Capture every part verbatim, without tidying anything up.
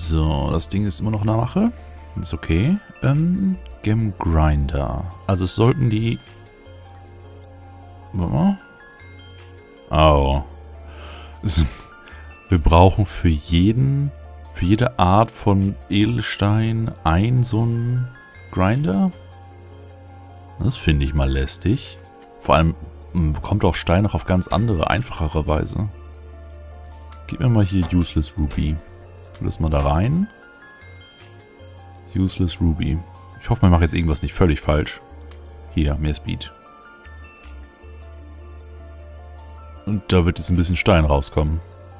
So, das Ding ist immer noch eine Mache. Ist okay. Ähm, Gem Grinder. Also es sollten die... Warte mal. Oh. Wir brauchen für jeden... Für jede Art von Edelstein ein so ein Grinder. Das finde ich mal lästig. Vor allem man bekommt auch Stein noch auf ganz andere, einfachere Weise. Gib mir mal hier Useless Ruby. Tu das mal da rein. Useless Ruby. Ich hoffe, man macht jetzt irgendwas nicht völlig falsch. Hier, mehr Speed. Und da wird jetzt ein bisschen Stein rauskommen.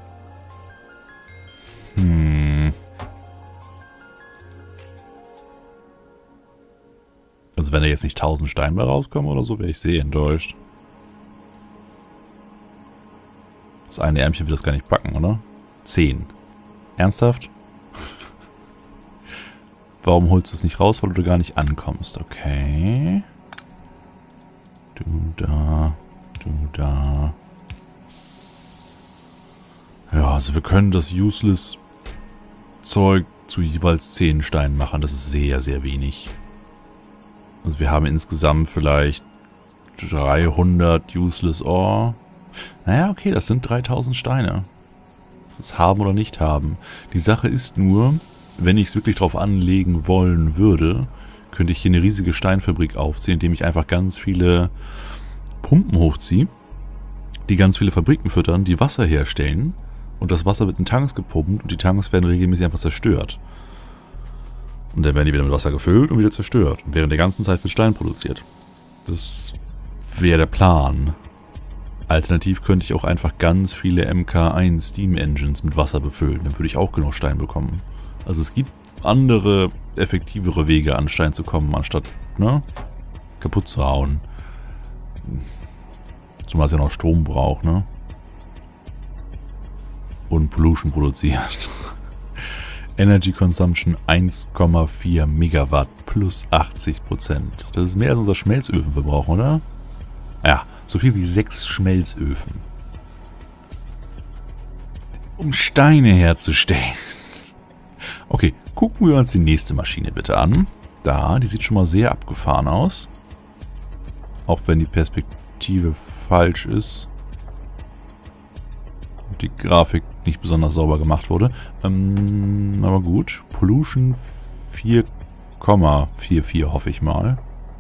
Hm. Also wenn da jetzt nicht tausend Steine mehr rauskommen oder so, wäre ich sehr enttäuscht. Das eine Ärmchen wird das gar nicht packen, oder? zehn. Ernsthaft? Warum holst du es nicht raus, weil du gar nicht ankommst? Okay. Du da. Du da. Ja, also wir können das Useless Zeug zu jeweils zehn Steinen machen. Das ist sehr, sehr wenig. Also wir haben insgesamt vielleicht dreihundert Useless Ore. Naja, okay, das sind dreitausend Steine. Das haben oder nicht haben. Die Sache ist nur, wenn ich es wirklich drauf anlegen wollen würde, könnte ich hier eine riesige Steinfabrik aufziehen, indem ich einfach ganz viele Pumpen hochziehe, die ganz viele Fabriken füttern, die Wasser herstellen. Und das Wasser wird in Tanks gepumpt und die Tanks werden regelmäßig einfach zerstört. Und dann werden die wieder mit Wasser gefüllt und wieder zerstört. Und während der ganzen Zeit wird Stein produziert. Das wäre der Plan. Alternativ könnte ich auch einfach ganz viele M K eins Steam Engines mit Wasser befüllen. Dann würde ich auch genug Stein bekommen. Also es gibt andere, effektivere Wege an Stein zu kommen, anstatt ne, kaputt zu hauen. Zumal es ja noch Strom braucht, ne? Und Pollution produziert. Energy Consumption eins Komma vier Megawatt plus achtzig Prozent. Das ist mehr als unser Schmelzöfen wir brauchen, oder? Ja, so viel wie sechs Schmelzöfen. Um Steine herzustellen. Okay, gucken wir uns die nächste Maschine bitte an. Da, die sieht schon mal sehr abgefahren aus. Auch wenn die Perspektive falsch ist. Die Grafik nicht besonders sauber gemacht wurde. Ähm, aber gut. Pollution vier Komma vierundvierzig hoffe ich mal.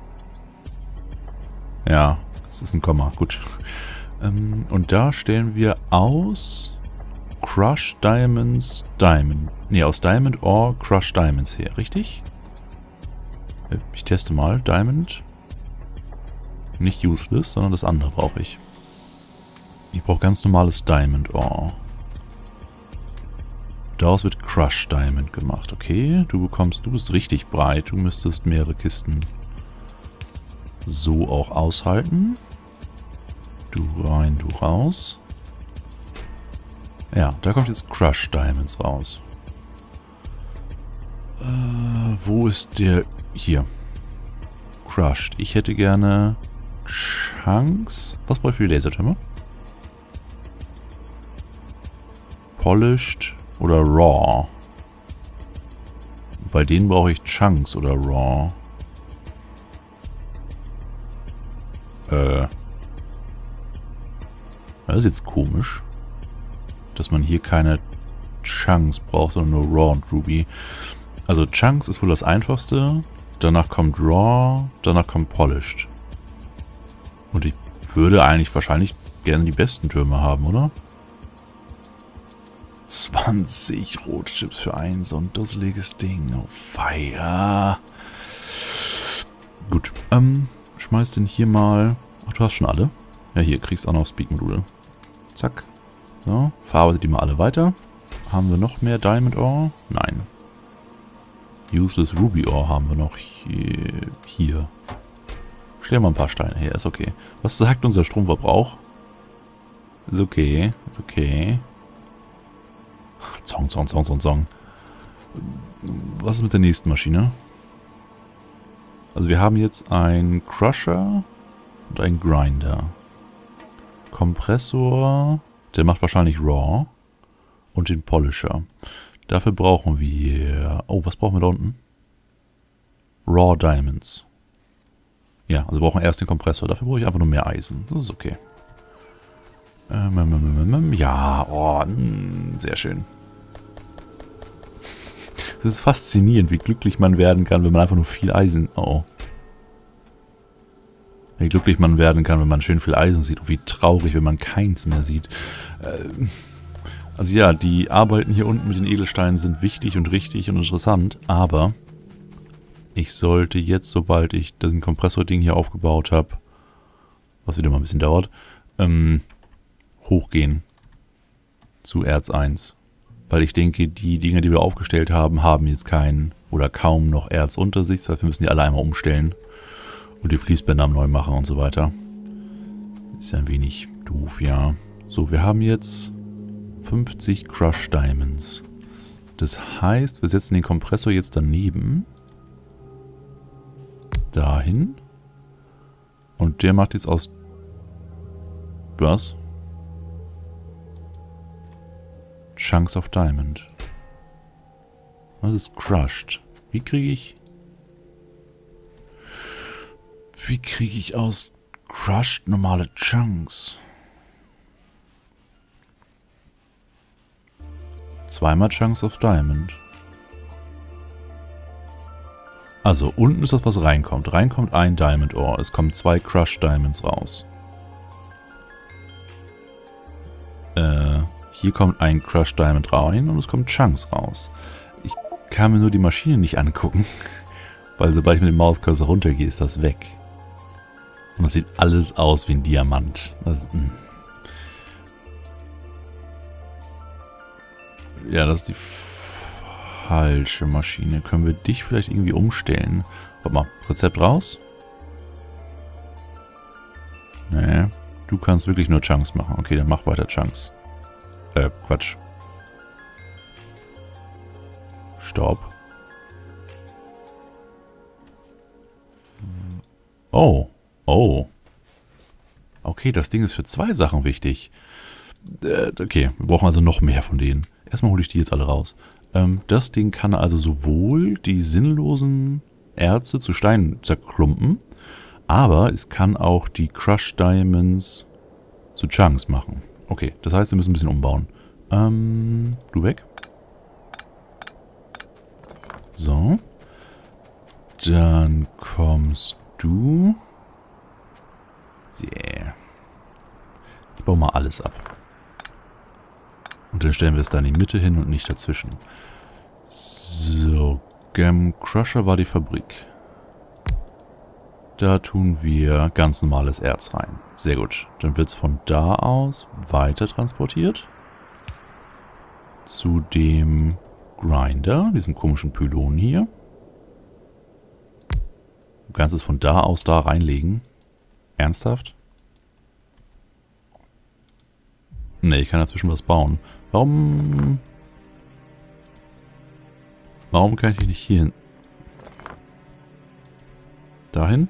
Ja, das ist ein Komma. Gut. Ähm, und da stellen wir aus Crush Diamonds Diamond. Ne, aus Diamond Ore Crush Diamonds her. Richtig? Ich teste mal. Diamond. Nicht useless, sondern das andere brauche ich. Ich brauche ganz normales Diamond Ore. Daraus wird Crush Diamond gemacht. Okay, du bekommst, du bist richtig breit. Du müsstest mehrere Kisten so auch aushalten. Du rein, du raus. Ja, da kommt jetzt Crush Diamonds raus. Äh, wo ist der... Hier. Crushed. Ich hätte gerne Chunks. Was brauche ich für die Lasertürme? Polished oder Raw. Bei denen brauche ich Chunks oder Raw. Äh. Das ist jetzt komisch. Dass man hier keine Chunks braucht, sondern nur Raw und Ruby. Also Chunks ist wohl das einfachste. Danach kommt Raw, danach kommt Polished. Und ich würde eigentlich wahrscheinlich gerne die besten Türme haben, oder? zwanzig rote Chips für ein so ein dusseliges Ding. Oh, feier. Gut, ähm, schmeiß den hier mal... Ach, du hast schon alle? Ja, hier, kriegst auch noch Speak-Module. Zack. So, verarbeitet die mal alle weiter. Haben wir noch mehr Diamond Ore? Nein. Useless Ruby Ore haben wir noch hier. hier. Stell mal ein paar Steine her, ist okay. Was sagt unser Stromverbrauch? Ist okay, ist okay. Zong, zong, zong, zong, zong. Was ist mit der nächsten Maschine? Also wir haben jetzt einen Crusher und einen Grinder. Kompressor, der macht wahrscheinlich Raw. Und den Polisher. Dafür brauchen wir... Oh, was brauchen wir da unten? Raw Diamonds. Ja, also wir brauchen erst den Kompressor. Dafür brauche ich einfach nur mehr Eisen. Das ist okay. Ähm, ja, oh, mh, sehr schön. Es ist faszinierend, wie glücklich man werden kann, wenn man einfach nur viel Eisen... Oh. Wie glücklich man werden kann, wenn man schön viel Eisen sieht. Und wie traurig, wenn man keins mehr sieht. Ähm, also ja, die Arbeiten hier unten mit den Edelsteinen sind wichtig und richtig und interessant. Aber ich sollte jetzt, sobald ich das Kompressor-Ding hier aufgebaut habe, was wieder mal ein bisschen dauert, ähm, hochgehen zu Erz eins. Weil ich denke, die Dinge, die wir aufgestellt haben, haben jetzt keinen oder kaum noch Erz unter sich. Das heißt, wir müssen die alle einmal umstellen und die Fließbänder neu machen und so weiter. Ist ja ein wenig doof, ja. So, wir haben jetzt fünfzig Crush Diamonds. Das heißt, wir setzen den Kompressor jetzt daneben. Dahin. Und der macht jetzt aus... Was? Chunks of Diamond. Das ist crushed. Wie kriege ich... Wie kriege ich aus crushed normale Chunks? Zweimal Chunks of Diamond. Also, unten ist das, was reinkommt. Reinkommt ein Diamond Ore. Es kommen zwei Crushed Diamonds raus. Äh... Hier kommt ein Crushed Diamond rein und es kommen Chunks raus. Ich kann mir nur die Maschine nicht angucken, weil sobald ich mit dem Mauscursor runtergehe, ist das weg. Und das sieht alles aus wie ein Diamant. Das, ja, das ist die falsche Maschine. Können wir dich vielleicht irgendwie umstellen? Warte mal, Rezept raus? Nee, du kannst wirklich nur Chunks machen. Okay, dann mach weiter Chunks. Äh, Quatsch. Stopp. Oh. Oh. Okay, das Ding ist für zwei Sachen wichtig. Äh, okay, wir brauchen also noch mehr von denen. Erstmal hole ich die jetzt alle raus. Ähm, das Ding kann also sowohl die sinnlosen Erze zu Steinen zerklumpen, aber es kann auch die Crushed Diamonds zu Chunks machen. Okay, das heißt, wir müssen ein bisschen umbauen. Ähm, du weg. So. Dann kommst du. Yeah. Ich baue mal alles ab. Und dann stellen wir es da in die Mitte hin und nicht dazwischen. So, Gem Crusher war die Fabrik. Da tun wir ganz normales Erz rein. Sehr gut. Dann wird es von da aus weiter transportiert. Zu dem Grinder, diesem komischen Pylon hier. Du kannst es von da aus da reinlegen. Ernsthaft? Ne, ich kann dazwischen was bauen. Warum... Warum kann ich dich nicht hier hin? Dahin?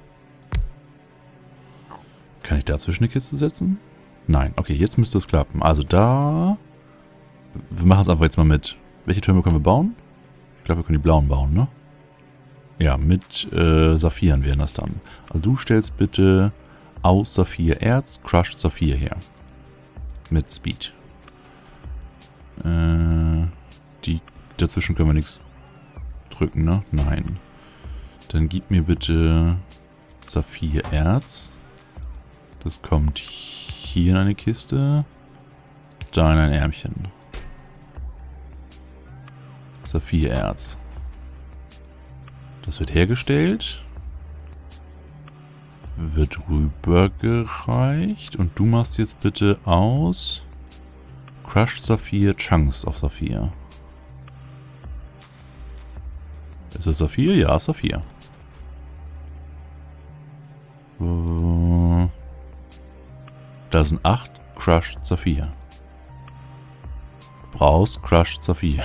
Kann ich dazwischen eine Kiste setzen? Nein. Okay, jetzt müsste es klappen. Also da... Wir machen es einfach jetzt mal mit... Welche Türme können wir bauen? Ich glaube, wir können die blauen bauen, ne? Ja, mit äh, Saphiren wären das dann. Also du stellst bitte aus Saphir Erz, Crushed Saphir her. Mit Speed. Äh, die dazwischen können wir nichts drücken, ne? Nein. Dann gib mir bitte Saphir Erz. Das kommt hier in eine Kiste. Da in ein Ärmchen. Saphir Erz. Das wird hergestellt. Wird rübergereicht. Und du machst jetzt bitte aus Crushed Saphir Chunks of Saphir. Ist das Saphir? Ja, Saphir. Da sind acht Crushed Saphir. Du brauchst Crushed Saphir.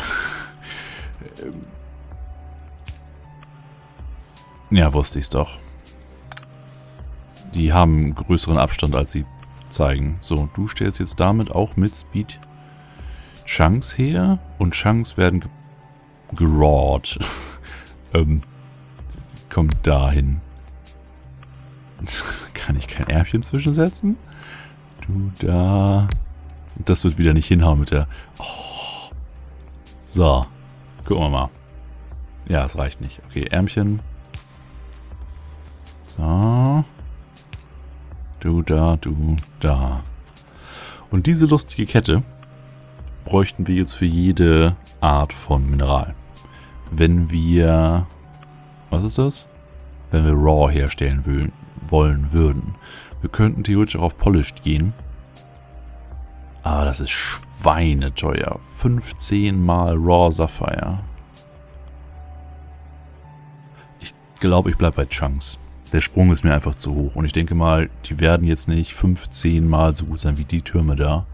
Ja, wusste ich's doch. Die haben einen größeren Abstand, als sie zeigen. So, du stellst jetzt damit auch mit Speed Chunks her und Chunks werden ge gerawt. ähm, kommt dahin. Kann ich kein Ärmchen zwischensetzen? Du da. Das wird wieder nicht hinhauen mit der... Oh. So. Gucken wir mal. Ja, es reicht nicht. Okay, Ärmchen. So. Du da, du da. Und diese lustige Kette bräuchten wir jetzt für jede Art von Mineral. Wenn wir... Was ist das? Wenn wir Raw herstellen will, wollen würden. Wir könnten theoretisch auch auf Polished gehen. Aber das ist schweineteuer. fünfzehn mal Raw Sapphire. Ich glaube, ich bleibe bei Chunks. Der Sprung ist mir einfach zu hoch. Und ich denke mal, die werden jetzt nicht fünfzehn mal so gut sein wie die Türme da.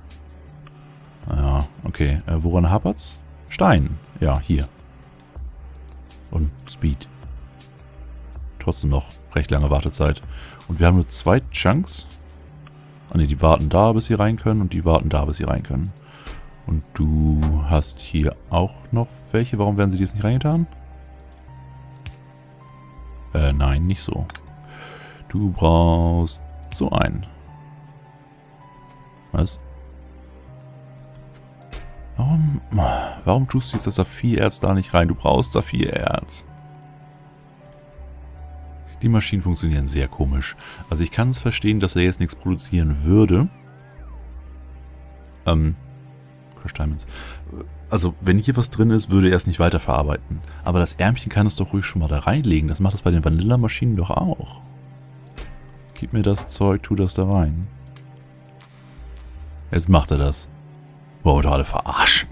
Ja, okay. Äh, woran hapert's? Stein. Ja, hier. Und Speed. Trotzdem noch recht lange Wartezeit. Und wir haben nur zwei Chunks. Ah ne, die warten da, bis sie rein können. Und die warten da, bis sie rein können. Und du hast hier auch noch welche. Warum werden sie jetzt nicht reingetan? Äh, nein, nicht so. Du brauchst so einen. Was? Warum, warum tust du jetzt das Saphirerz da nicht rein? Du brauchst Saphirerz. Die Maschinen funktionieren sehr komisch. Also ich kann es verstehen, dass er jetzt nichts produzieren würde. Ähm, Crash Diamonds. Also wenn hier was drin ist, würde er es nicht weiterverarbeiten. Aber das Ärmchen kann es doch ruhig schon mal da reinlegen. Das macht es bei den Vanilla-Maschinen doch auch. Gib mir das Zeug, tu das da rein. Jetzt macht er das. Wollen wir doch alle verarschen.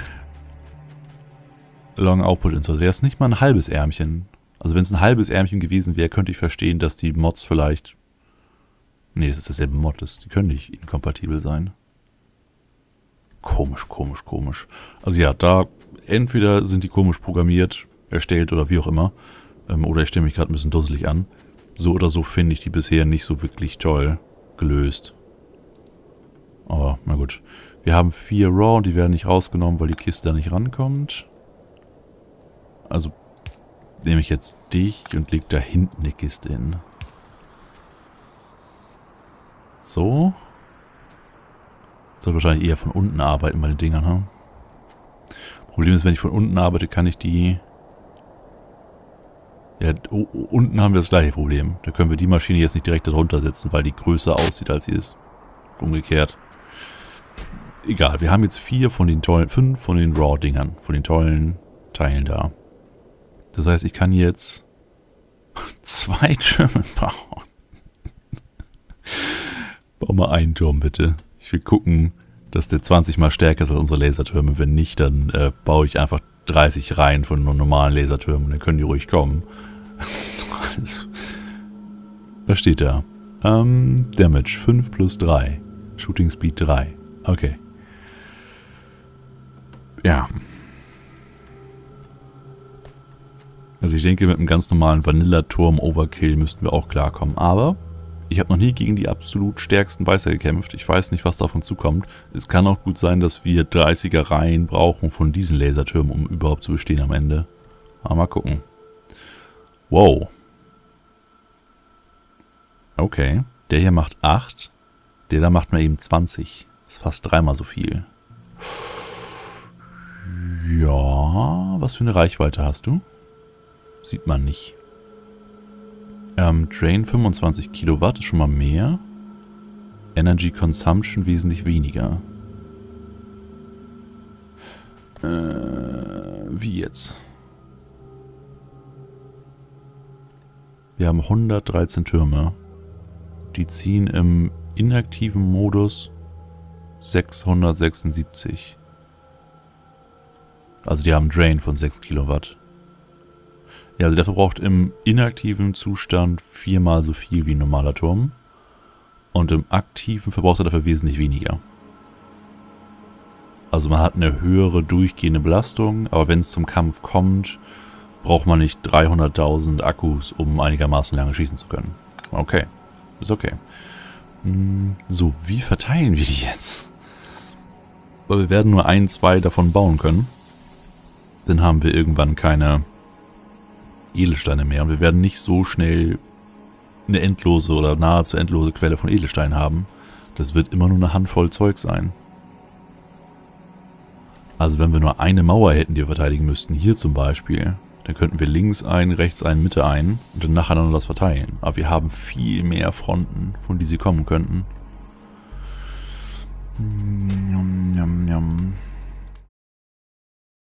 Long Output Insert. Wäre es nicht mal ein halbes Ärmchen. Also wenn es ein halbes Ärmchen gewesen wäre, könnte ich verstehen, dass die Mods vielleicht... Nee, das ist dasselbe Mod. Das, die können nicht inkompatibel sein. Komisch, komisch, komisch. Also ja, da entweder sind die komisch programmiert, erstellt oder wie auch immer. Ähm, oder ich stelle mich gerade ein bisschen dusselig an. So oder so finde ich die bisher nicht so wirklich toll gelöst. Aber na gut. Wir haben vier Raw und die werden nicht rausgenommen, weil die Kiste da nicht rankommt. Also nehme ich jetzt dich und lege da hinten eine Kiste hin. So. Soll wahrscheinlich eher von unten arbeiten bei den Dingern, hm? Problem ist, wenn ich von unten arbeite, kann ich die... Ja, unten haben wir das gleiche Problem. Da können wir die Maschine jetzt nicht direkt darunter setzen, weil die größer aussieht, als sie ist. Umgekehrt. Egal, wir haben jetzt vier von den tollen, fünf von den Raw-Dingern, von den tollen Teilen da. Das heißt, ich kann jetzt zwei Türme bauen. Bau mal einen Turm, bitte. Ich will gucken, dass der zwanzig mal stärker ist als unsere Lasertürme. Wenn nicht, dann äh, baue ich einfach dreißig Reihen von normalen Lasertürmen. Dann können die ruhig kommen. Was steht da? Ähm, Damage fünf plus drei. Shooting Speed drei. Okay. Ja. Also ich denke, mit einem ganz normalen Vanilla-Turm-Overkill müssten wir auch klarkommen. Aber ich habe noch nie gegen die absolut stärksten Weißer gekämpft. Ich weiß nicht, was da auf uns zukommt. Es kann auch gut sein, dass wir dreißiger Reihen brauchen von diesen Lasertürmen, um überhaupt zu bestehen am Ende. Aber mal gucken. Wow. Okay. Der hier macht acht. Der da macht mal eben zwanzig. Das ist fast dreimal so viel. Ja, was für eine Reichweite hast du? Sieht man nicht. Ähm, Drain fünfundzwanzig Kilowatt ist schon mal mehr. Energy Consumption wesentlich weniger. Äh, wie jetzt? Wir haben hundertdreizehn Türme. Die ziehen im inaktiven Modus sechshundertsechsundsiebzig. Also die haben Drain von sechs Kilowatt. Ja, also der verbraucht im inaktiven Zustand viermal so viel wie ein normaler Turm. Und im aktiven verbraucht er dafür wesentlich weniger. Also man hat eine höhere durchgehende Belastung, aber wenn es zum Kampf kommt, braucht man nicht dreihunderttausend Akkus, um einigermaßen lange schießen zu können. Okay, ist okay. So, wie verteilen wir die jetzt? Aber wir werden nur ein, zwei davon bauen können. Dann haben wir irgendwann keine Edelsteine mehr. Und wir werden nicht so schnell eine endlose oder nahezu endlose Quelle von Edelsteinen haben. Das wird immer nur eine Handvoll Zeug sein. Also wenn wir nur eine Mauer hätten, die wir verteidigen müssten, hier zum Beispiel, dann könnten wir links ein, rechts ein, Mitte ein und dann nacheinander das verteilen. Aber wir haben viel mehr Fronten, von die sie kommen könnten. Njam, njam, njam.